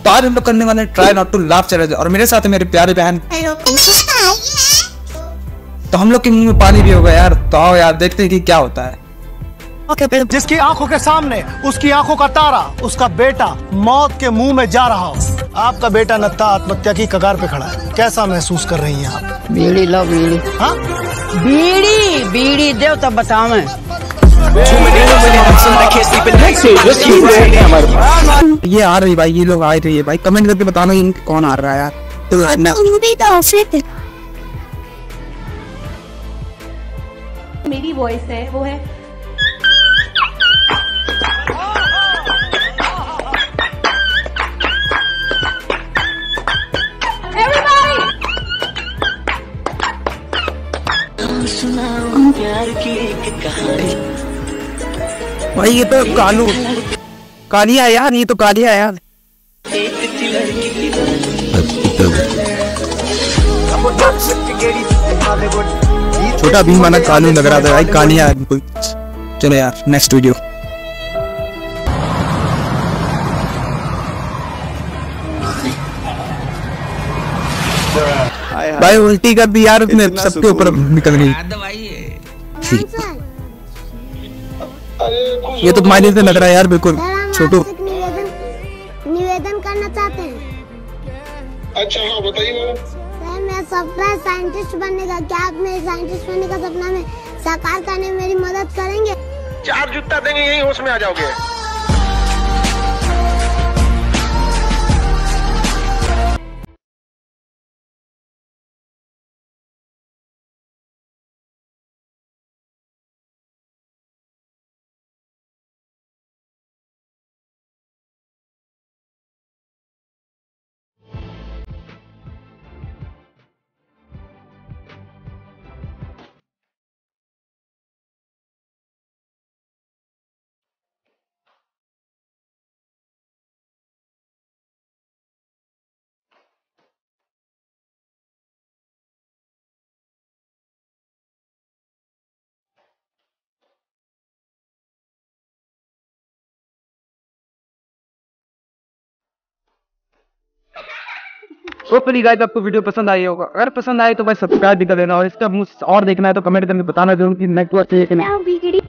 तो आज हम लोग करने वाले try not to laugh challenge, और मेरे साथ है मेरी प्यारी बहन। तो हम लोग के मुंह में पानी भी होगा यार, तो आओ यार देखते हैं कि क्या होता है। जिसकी आंखों के सामने उसकी आंखों का तारा, उसका बेटा मौत के मुंह में जा रहा हो। आपका बेटा नत्था आत्महत्या की कगार पे खड़ा है, कैसा महसूस कर रही हैं आप? बीड़ी लो बीड़ी। हाँ बीड़ी बीड़ी दो तब बताओ। ये आ रही भाई, ये लोग आ रही है भाई, कमेंट करके बताना कौन आ रहा है यार। मेरी वॉइस है वो है भाई। ये तो कालू कालिया यार, ये तो कालिया यार। छोटा भीम वाला कालू लग रहा था भाई, कालिया कोई। चलो यार नेक्स्ट वीडियो। भाई उल्टी कर दी यार उसने, सबके ऊपर निकल गई। ये तो मायने से लग रहा है यार बिल्कुल। छोटू निवेदन करना चाहते हैं। अच्छा हाँ बताइए। सर मैं सॉफ्टवेयर साइंटिस्ट बनने का, क्या आप मेरे साइंटिस्ट बनने का सपना में साकार करने में मेरी मदद करेंगे? 4 जुत्ता देंगे, यही होश में आ जाओगे। होपफुली गाइस आपको वीडियो पसंद आई होगा। अगर पसंद आए तो भाई सब्सक्राइब भी कर देना, और इसका मुझे और देखना है तो कमेंट करके बताना जरूर कि नेक्स्ट चाहिए कि नहीं।